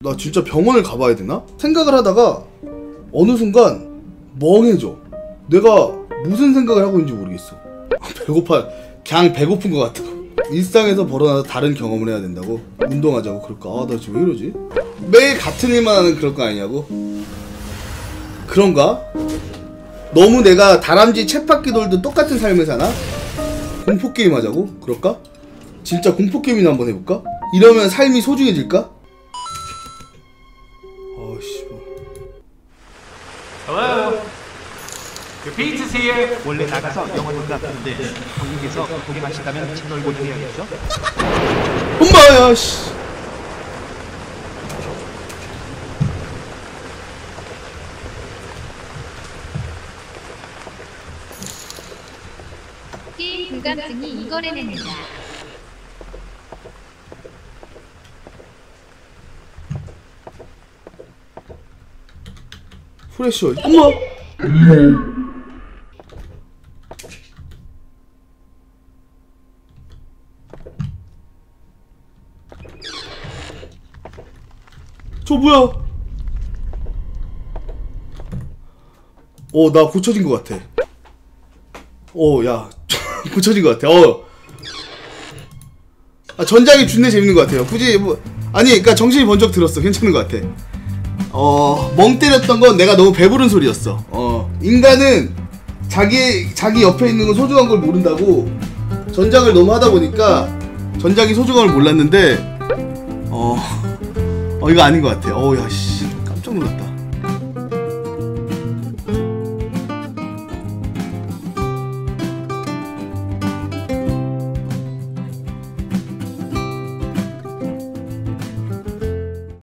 나 진짜 병원을 가봐야 되나? 생각을 하다가 어느 순간 멍해져. 내가 무슨 생각을 하고 있는지 모르겠어. 배고파. 그냥 배고픈 것 같아. 일상에서 벌어나서 다른 경험을 해야 된다고? 운동하자고 그럴까? 아, 나 지금 왜 이러지? 매일 같은 일만 하는 그럴 거 아니냐고? 그런가? 너무 내가 다람쥐 쳇바퀴 돌듯 똑같은 삶을 사나? 공포게임 하자고? 그럴까? 진짜 공포게임이나 한번 해볼까? 이러면 삶이 소중해질까? 아씨. Hello. Your pizza's here. 원래 나가서 영화 본 것 같은데 한국에서 구경하시다면 채널 고정해야겠죠? 엄마야 씨. 게임 불감증이 이걸 해냅니다. 프레쉬 엄마. 저 뭐야? 나 고쳐진 것 같아. 야 고쳐진 것 같아. 전작이 준내 재밌는 것 같아요. 굳이 뭐 아니, 그러니까 정신이 번쩍 들었어. 괜찮은 것 같아. 멍 때렸던 건 내가 너무 배부른 소리였어. 인간은 자기 옆에 있는 건 소중한 걸 모른다고. 전작을 너무 하다 보니까 전작이 소중한 걸 몰랐는데 이거 아닌 것 같아. 야 씨 깜짝 놀랐다.